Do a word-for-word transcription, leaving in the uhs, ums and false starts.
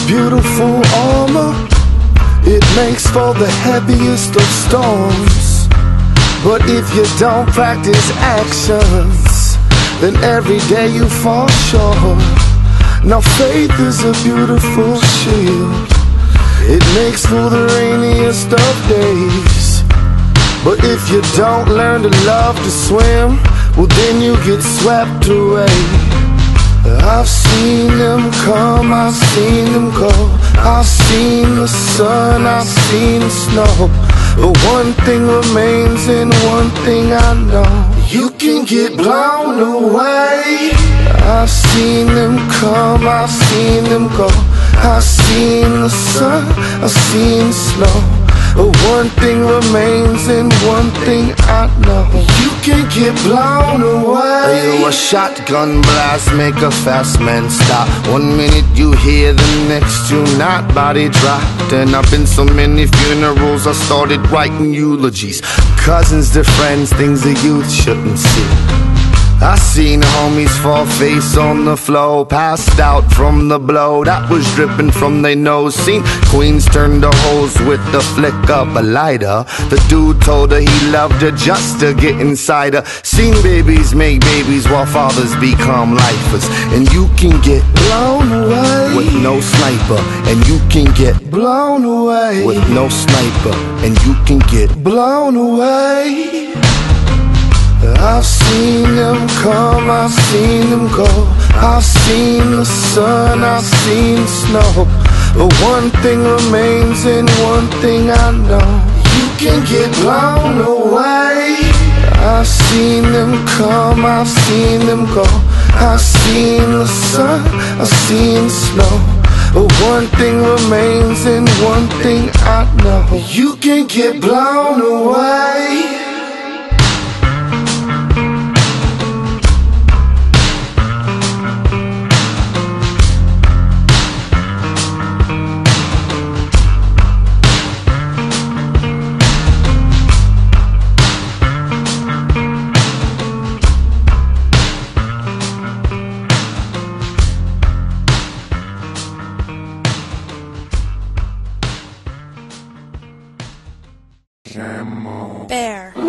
beautiful armor, it makes for the heaviest of storms. But if you don't practice actions, then every day you fall short. Now faith is a beautiful shield, it makes for the rainiest of days. But if you don't learn to love to swim, well then you get swept away. I've seen them come, I've seen them go, I've seen the sun, I've seen the snow. But one thing remains and one thing I know: you can get blown away. I've seen them come, I've seen them go, I've seen the sun, I've seen the snow. But one thing remains and one thing I know: you can get blown away. You a shotgun blast, make a fast man stop. One minute you hear, the next you not. Body dropped, and I've been so many funerals I started writing eulogies. Cousins to friends, things the youth shouldn't see. I seen homies fall face on the floor, passed out from the blow that was dripping from their nose. Seen queens turn to hoes with the flick of a lighter. The dude told her he loved her just to get inside her. Seen babies make babies while fathers become lifers. And you can get blown away with no sniper. And you can get blown away with no sniper. And you can get blown away. I've seen them come, I've seen them go, I've seen the sun, I've seen the snow. But one thing remains and one thing I know: you can get blown away. I've seen them come, I've seen them go, I've seen the sun, I've seen the snow. But one thing remains and one thing I know: you can get blown away. Camobear.